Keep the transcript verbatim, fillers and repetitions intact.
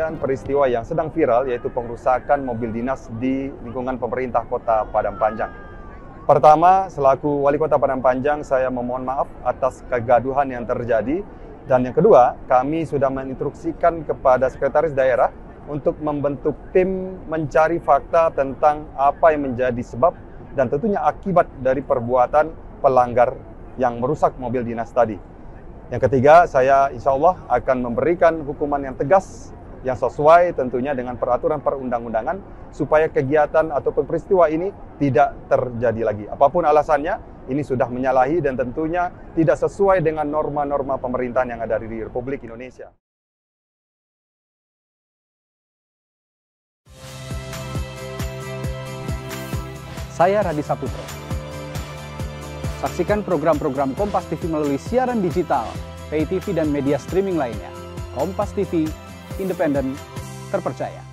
menyampaikan peristiwa yang sedang viral, yaitu pengerusakan mobil dinas di lingkungan pemerintah Kota Padang Panjang. Pertama, selaku Wali Kota Padang Panjang, saya memohon maaf atas kegaduhan yang terjadi. Dan yang kedua, kami sudah menginstruksikan kepada Sekretaris Daerah untuk membentuk tim mencari fakta tentang apa yang menjadi sebab dan tentunya akibat dari perbuatan pelanggar yang merusak mobil dinas tadi. Yang ketiga, saya insya Allah akan memberikan hukuman yang tegas, yang sesuai tentunya dengan peraturan perundang-undangan, supaya kegiatan ataupun peristiwa ini tidak terjadi lagi. Apapun alasannya, ini sudah menyalahi dan tentunya tidak sesuai dengan norma-norma pemerintahan yang ada di Republik Indonesia. Saya Radi Saputro. Saksikan program-program Kompas T V melalui siaran digital, pay T V dan media streaming lainnya. Kompas T V, independen, terpercaya.